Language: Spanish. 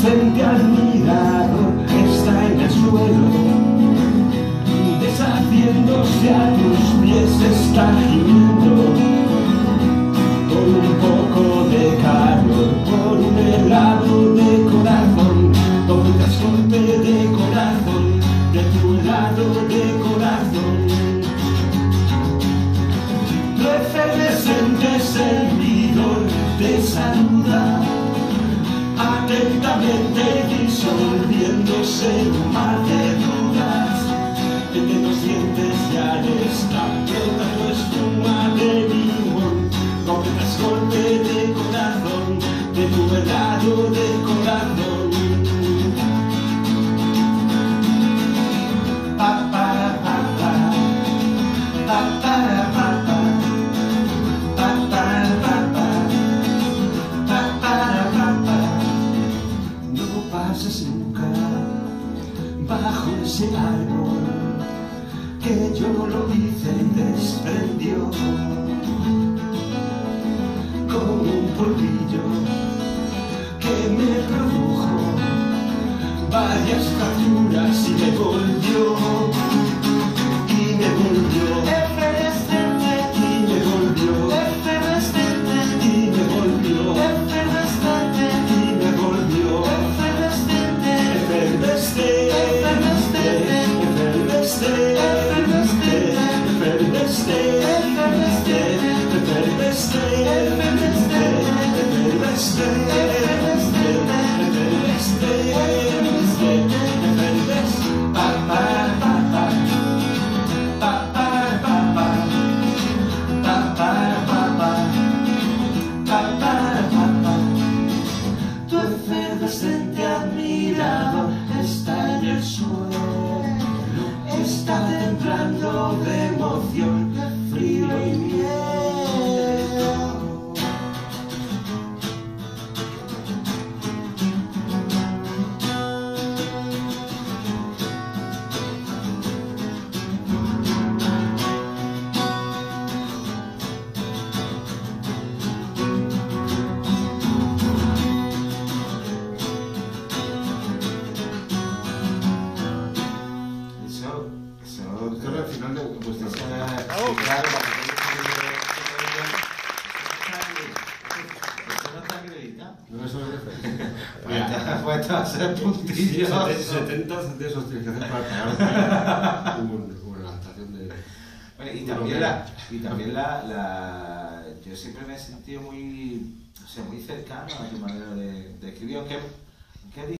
efervescente admirador está en el suelo, deshaciéndose a tus pies, está gimiendo por un poco de calor, por un helado de corazón, por un golpe de corazón, de tu helado de corazón. Tu efervescente servidor te saluda, atentamente disolviéndose en un mar de dudas. Entre los dientes ya está brota tu espuma de limón, completas golpe de corazón, de tu helado de corazón. Pa, para, pa, pa. Pa, para, pa, pa. Pa, para, pa, pa. Pa, para, pa, pa. No pases nunca bajo ese árbol que yo lo hice y desprendió como un polvillo que me produjo varias fracturas y me volvió efervescente, y me volvió efervescente, y me volvió efervescente, y me volvió efervescente, efervescente, tu efervescente admirador está en el suelo, está temblando de emoción, de frío y miedo. Doctor, al final de vuestra no es solo Puesto a ser puntillo. 70 de esos tienes que hacer para pegar una adaptación de... Bueno, y también yo siempre me he sentido muy cercano a tu manera de escribir, aunque